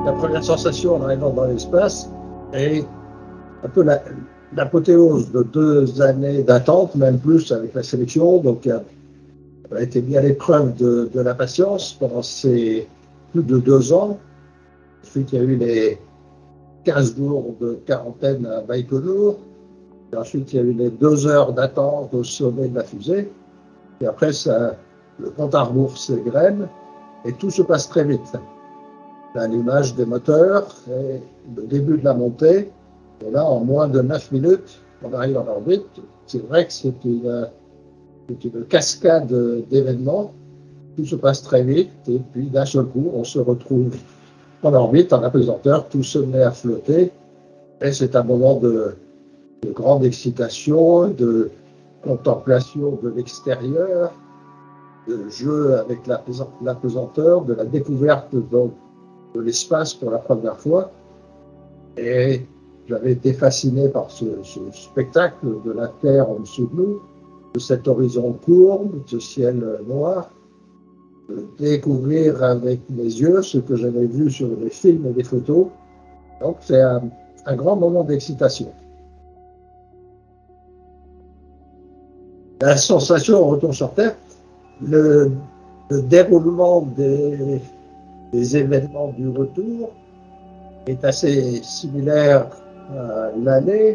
la première sensation en arrivant dans l'espace est un peu l'apothéose de 2 années d'attente, même plus avec la sélection. Donc, on a été mis à l'épreuve de la patience pendant ces plus de 2 ans. Ensuite, il y a eu les 15 jours de quarantaine à Baïkonour. Et ensuite, il y a eu les 2 heures d'attente au sommet de la fusée. Et après, le compte à rebours s'égrène et tout se passe très vite. Là, l'image des moteurs et le début de la montée. Et là, en moins de 9 minutes, on arrive en orbite. C'est vrai que c'est une cascade d'événements. Tout se passe très vite et puis d'un seul coup, on se retrouve en orbite, en apesanteur, tout se met à flotter. Et c'est un moment de grande excitation, de contemplation de l'extérieur, de jeu avec l'apesanteur, de la découverte de l'espace pour la première fois. Et j'avais été fasciné par ce spectacle de la Terre en dessous de nous, de cet horizon courbe, de ce ciel noir, de découvrir avec mes yeux ce que j'avais vu sur les films et les photos. Donc c'est un grand moment d'excitation. La sensation au retour sur Terre, le déroulement des événements du retour est assez similaire à l'aller,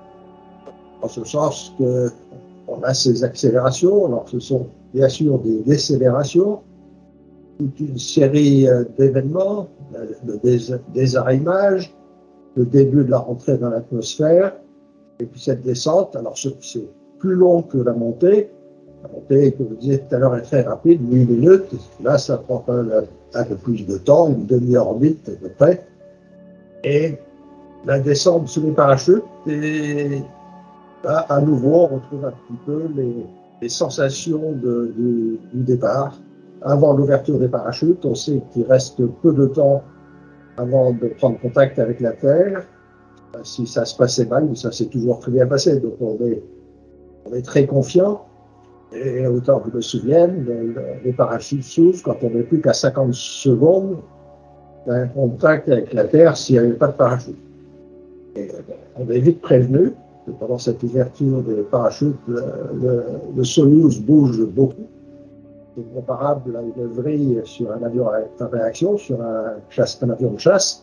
en ce sens qu'on a ces accélérations. Alors ce sont bien sûr des décélérations, toute une série d'événements, le désarrimage, le début de la rentrée dans l'atmosphère, et puis cette descente. Alors c'est plus long que la montée. La montée, comme vous disiez tout à l'heure, est très rapide, 8 minutes. Là, ça prend un peu plus de temps, une demi-orbite à peu près. Et la descente sous les parachutes, et là, à nouveau, on retrouve un petit peu les sensations du départ. Avant l'ouverture des parachutes, on sait qu'il reste peu de temps avant de prendre contact avec la Terre. Si ça se passait mal, ça s'est toujours très bien passé. Donc on est très confiant. Et autant que je me souvienne, les parachutes s'ouvrent quand on n'est plus qu'à 50 secondes d'un contact avec la Terre s'il n'y avait pas de parachute. Et on est vite prévenu que pendant cette ouverture des parachutes, le Soyouz bouge beaucoup. C'est comparable à une vrille sur un avion à réaction, sur un avion de chasse.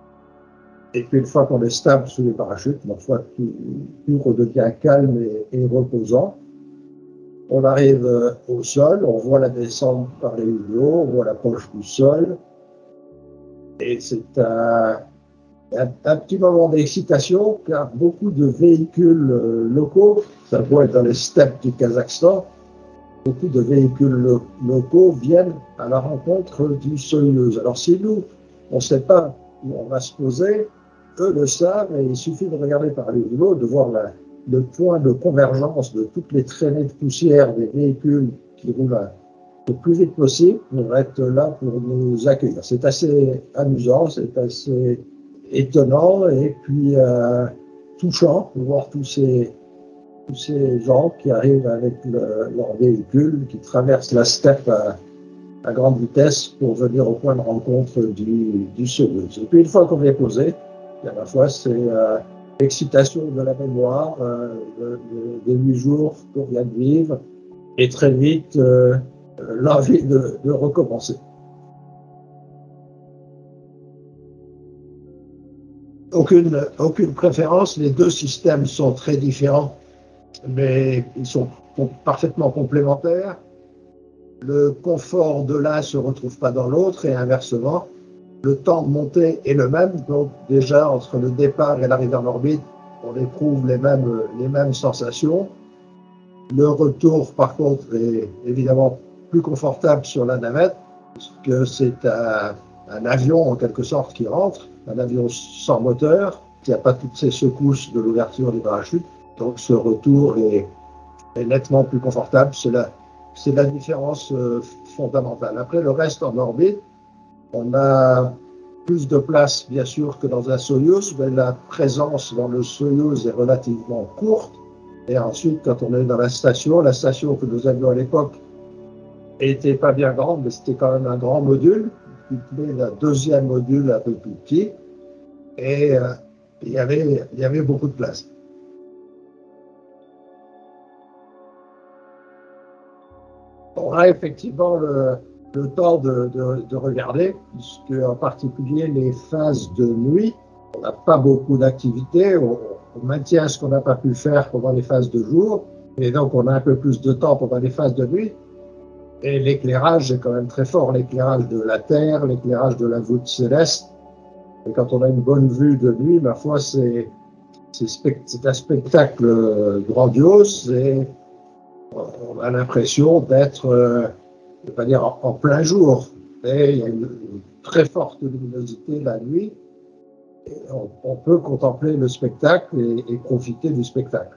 Et puis une fois qu'on est stable sous les parachutes, une fois que tout redevient calme et reposant, on arrive au sol, on voit la descente par les hublots, on voit l'approche du sol. Et c'est un petit moment d'excitation, car beaucoup de véhicules locaux, ça doit être dans les steppes du Kazakhstan, beaucoup de véhicules locaux viennent à la rencontre du Soyouz. Alors si nous, on ne sait pas où on va se poser, eux le savent, et il suffit de regarder par les hublots, de voir le point de convergence de toutes les traînées de poussière des véhicules qui roulent le plus vite possible pour être là pour nous accueillir. C'est assez amusant, c'est assez étonnant et puis touchant de voir tous ces gens qui arrivent avec leur véhicule, qui traversent la steppe à grande vitesse pour venir au point de rencontre du Soyouz. Et puis une fois qu'on est posé, à la fois c'est l'excitation de la mémoire des 8 jours qu'on vient de vivre et très vite l'envie de recommencer. Aucune préférence, les deux systèmes sont très différents, mais ils sont parfaitement complémentaires. Le confort de l'un ne se retrouve pas dans l'autre et inversement. Le temps de montée est le même, donc déjà entre le départ et l'arrivée en orbite, on éprouve les mêmes sensations. Le retour, par contre, est évidemment plus confortable sur la navette, puisque c'est un avion en quelque sorte qui rentre, un avion sans moteur, qui n'a pas toutes ces secousses de l'ouverture des parachutes. Donc ce retour est nettement plus confortable. C'est la différence fondamentale. Après, le reste en orbite, on a plus de place, bien sûr, que dans un Soyouz, mais la présence dans le Soyouz est relativement courte. Et ensuite, quand on est dans la station que nous avions à l'époque était pas bien grande, mais c'était quand même un grand module, intitulé le deuxième module un peu plus petit, et il y avait beaucoup de place. On a effectivement le temps de regarder, puisque en particulier les phases de nuit, on n'a pas beaucoup d'activité, on maintient ce qu'on n'a pas pu faire pendant les phases de jour, et donc on a un peu plus de temps pendant les phases de nuit. Et l'éclairage est quand même très fort, l'éclairage de la Terre, l'éclairage de la voûte céleste. Et quand on a une bonne vue de nuit, ma foi, c'est un spectacle grandiose et on a l'impression d'être, je ne vais pas dire en plein jour, mais il y a une très forte luminosité la nuit. Et on peut contempler le spectacle et profiter du spectacle.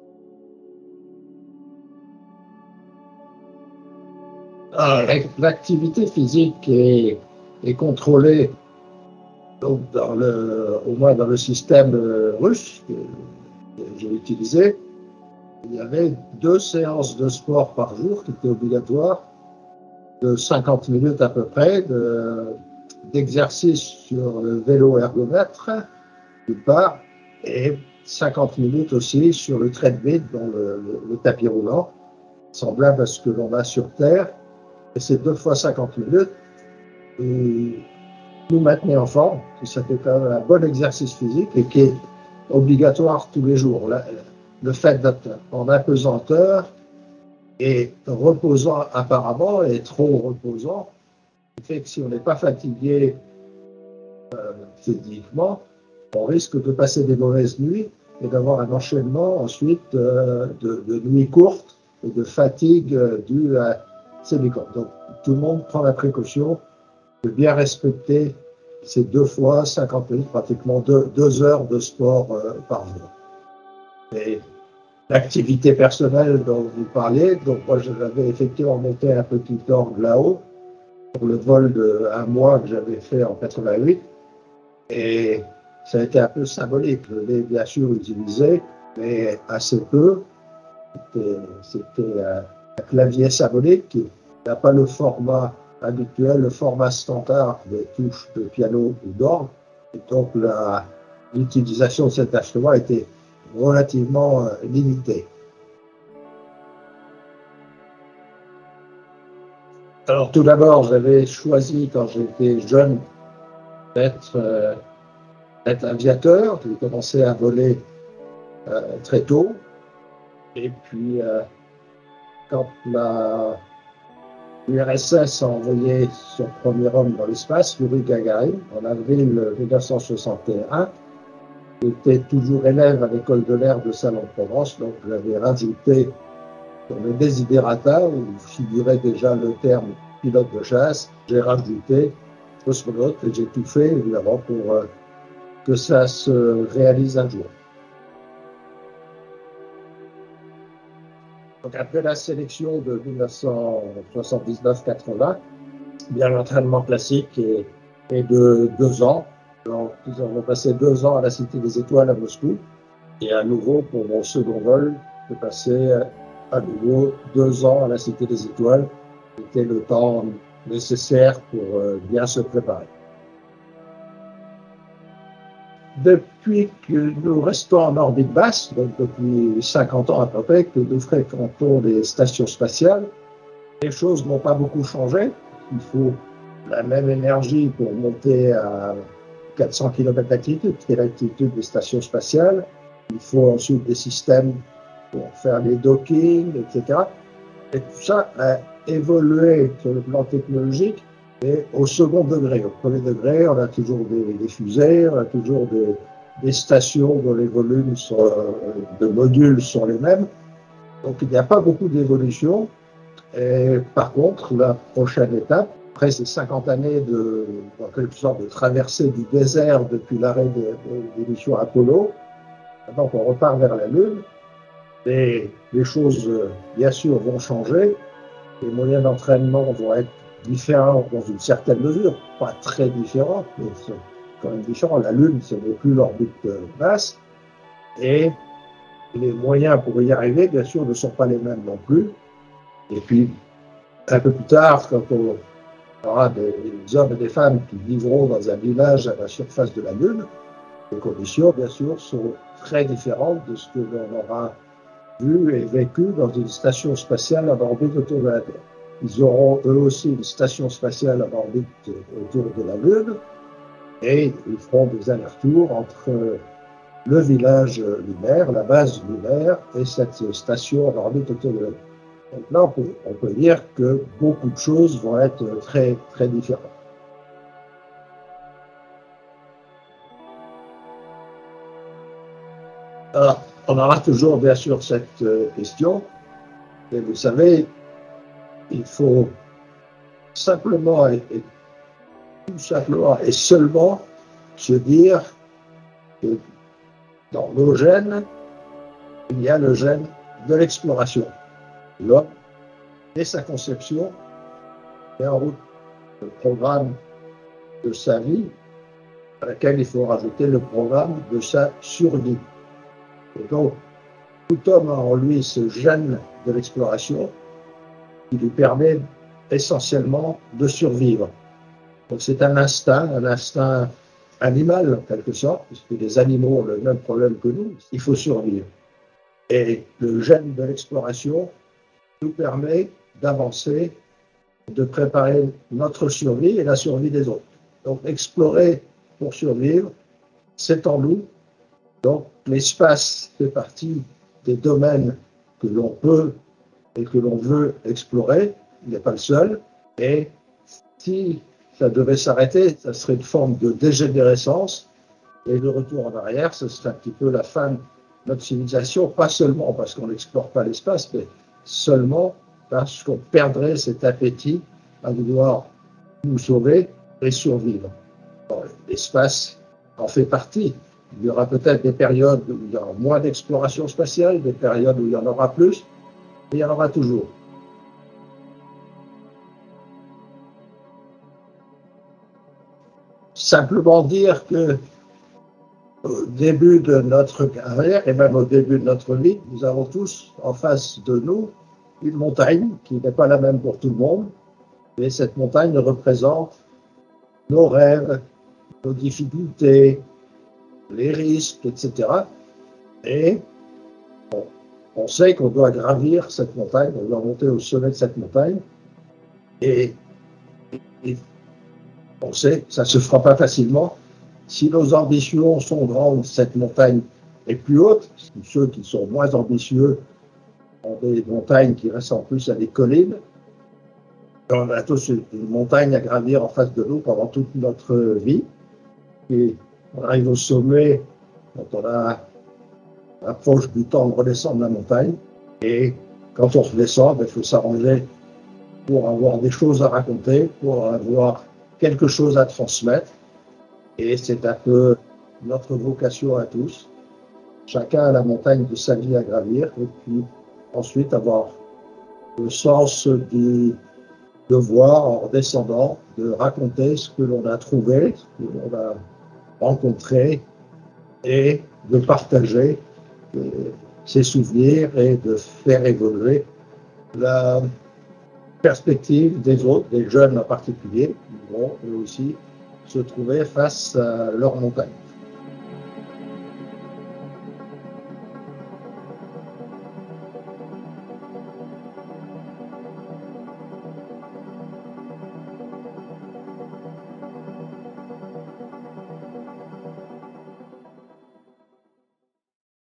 L'activité physique est contrôlée donc au moins dans le système russe que j'ai utilisé. Il y avait 2 séances de sport par jour qui étaient obligatoires, de 50 minutes à peu près, d'exercice sur le vélo ergomètre, d'une part, et 50 minutes aussi sur le treadmill, dans le tapis roulant, semblable à ce que l'on a sur Terre. Et ces 2 fois 50 minutes nous maintenait en forme. Ça fait quand même un bon exercice physique et qui est obligatoire tous les jours. Le fait d'être en apesanteur et reposant apparemment et trop reposant, fait que si on n'est pas fatigué physiquement, on risque de passer des mauvaises nuits et d'avoir un enchaînement ensuite de nuits courtes et de fatigue due à ces nuits courtes. Donc tout le monde prend la précaution de bien respecter ces 2 fois 50 minutes, pratiquement 2 heures de sport par jour. Et l'activité personnelle dont vous parliez, donc moi j'avais effectivement monté un petit orgue là-haut pour le vol de 1 mois que j'avais fait en 88, et ça a été un peu symbolique. Je l'ai bien sûr utilisé, mais assez peu. C'était un clavier symbolique qui n'a pas le format habituel, le format standard des touches de piano ou d'orgue. Et donc l'utilisation de cet instrument a été relativement limitée. Alors tout d'abord, j'avais choisi quand j'étais jeune d'être aviateur. J'ai commencé à voler très tôt. Et puis quand l'URSS a envoyé son premier homme dans l'espace, Yuri Gagarin, en avril 1961. J'étais toujours élève à l'école de l'air de Salon-de-Provence, donc j'avais rajouté dans le desiderata, où figurait déjà le terme pilote de chasse, j'ai rajouté cosmonaute et j'ai tout fait évidemment pour que ça se réalise un jour. Donc après la sélection de 1979-80, bien l'entraînement classique est de 2 ans. Donc, nous avons passé 2 ans à la Cité des Étoiles à Moscou. Et à nouveau, pour mon second vol, j'ai passé à nouveau 2 ans à la Cité des Étoiles. C'était le temps nécessaire pour bien se préparer. Depuis que nous restons en orbite basse, donc depuis 50 ans à peu près, que nous fréquentons les stations spatiales, les choses n'ont pas beaucoup changé. Il faut la même énergie pour monter à 400 km d'altitude, qui est l'altitude des stations spatiales. Il faut ensuite des systèmes pour faire les dockings, etc. Et tout ça a évolué sur le plan technologique, mais au second degré. Au premier degré, on a toujours des fusées, on a toujours des stations dont les volumes de modules sont les mêmes. Donc il n'y a pas beaucoup d'évolution. Et par contre, la prochaine étape, après ces 50 années en quelque sorte de traversée du désert depuis l'arrêt des missions Apollo, maintenant qu'on repart vers la Lune, et les choses, bien sûr, vont changer. Les moyens d'entraînement vont être différents dans une certaine mesure, pas très différents, mais quand même différents. La Lune, ce n'est plus l'orbite basse, et les moyens pour y arriver, bien sûr, ne sont pas les mêmes non plus. Et puis, un peu plus tard, quand Il y aura des hommes et des femmes qui vivront dans un village à la surface de la Lune. Les conditions, bien sûr, sont très différentes de ce que l'on aura vu et vécu dans une station spatiale en orbite autour de la Terre. Ils auront eux aussi une station spatiale en orbite autour de la Lune et ils feront des allers-retours entre le village lunaire, la base lunaire et cette station en orbite autour de la Lune. Donc là, on peut dire que beaucoup de choses vont être très, très différentes. Alors, on aura toujours bien sûr cette question, mais vous savez, il faut simplement tout simplement et seulement se dire que dans nos gènes, il y a le gène de l'exploration. L'homme, dès sa conception, met en route le programme de sa vie, à laquelle il faut rajouter le programme de sa survie. Et donc, tout homme a en lui ce gène de l'exploration qui lui permet essentiellement de survivre. Donc c'est un instinct animal en quelque sorte, puisque les animaux ont le même problème que nous, il faut survivre. Et le gène de l'exploration nous permet d'avancer, de préparer notre survie et la survie des autres. Donc explorer pour survivre, c'est en nous. Donc l'espace fait partie des domaines que l'on peut et que l'on veut explorer. Il n'est pas le seul. Et si ça devait s'arrêter, ça serait une forme de dégénérescence. Et le retour en arrière, ce serait un petit peu la fin de notre civilisation, pas seulement parce qu'on n'explore pas l'espace, mais seulement parce qu'on perdrait cet appétit à vouloir nous sauver et survivre. L'espace en fait partie. Il y aura peut-être des périodes où il y aura moins d'exploration spatiale, des périodes où il y en aura plus, mais il y en aura toujours. Simplement dire que au début de notre carrière et même au début de notre vie, nous avons tous en face de nous une montagne qui n'est pas la même pour tout le monde, mais cette montagne représente nos rêves, nos difficultés, les risques, etc. Et on sait qu'on doit gravir cette montagne, on doit monter au sommet de cette montagne, et on sait que ça ne se fera pas facilement. Si nos ambitions sont grandes, cette montagne est plus haute. Ceux qui sont moins ambitieux ont des montagnes qui ressemblent plus à des collines. On a tous une montagne à gravir en face de nous pendant toute notre vie. Et on arrive au sommet quand on approche du temps de redescendre la montagne. Et quand on redescend, il faut s'arranger pour avoir des choses à raconter, pour avoir quelque chose à transmettre. Et c'est un peu notre vocation à tous. Chacun a la montagne de sa vie à gravir et puis ensuite avoir le sens du devoir en redescendant, de raconter ce que l'on a trouvé, ce que l'on a rencontré et de partager ses souvenirs et de faire évoluer la perspective des autres, des jeunes en particulier, qui vont eux aussi se trouver face à leur montagne.